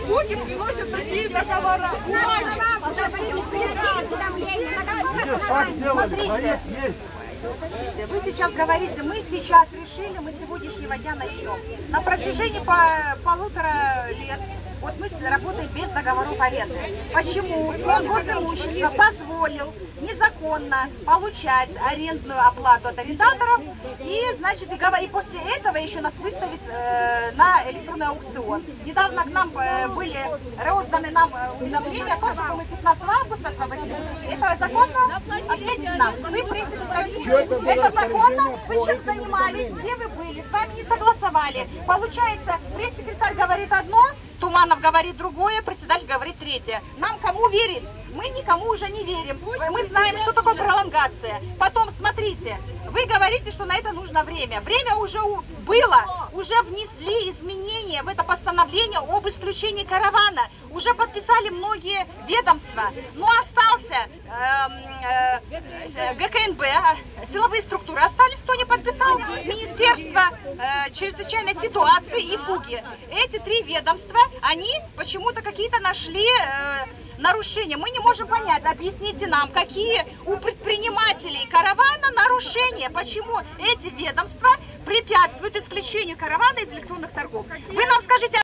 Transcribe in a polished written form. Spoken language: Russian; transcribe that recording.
Путин приносит такие договора. Смотрите, вы сейчас говорите, мы сейчас решили, мы сегодняшнего дня начнем. На протяжении полутора лет вот мы работаем без договоров аренды. Почему? Фонд госимущества позволил незаконно получать арендную оплату от арендаторов и, значит, и после этого еще нас выставить на электронный аукцион. Недавно к нам были розданы нам уведомления о том, что мы 15 августа освободили. Это законно? Ответьте нам. Вы пресс-секретарь. Это законно? Вы чем занимались? Где вы были? С вами не согласовали. Получается, пресс-секретарь говорит одно, Туманов говорит другое, председатель говорит третье. Нам кому верить? Мы никому уже не верим. Мы знаем, что такое пролонгация. Потом, смотрите, вы говорите, что на это нужно время. Время уже было, уже внесли изменения в это постановление об исключении каравана. Уже подписали многие ведомства. Но остался ГКНБ, силовые структуры остались, кто не подписал, Министерство чрезвычайной ситуации и фуги. Эти три ведомства, они почему-то какие-то нашли нарушения. Мы не можем понять, объясните нам, какие у предпринимателей каравана нарушения, почему эти ведомства препятствуют исключению каравана из электронных торгов. Вы нам скажите.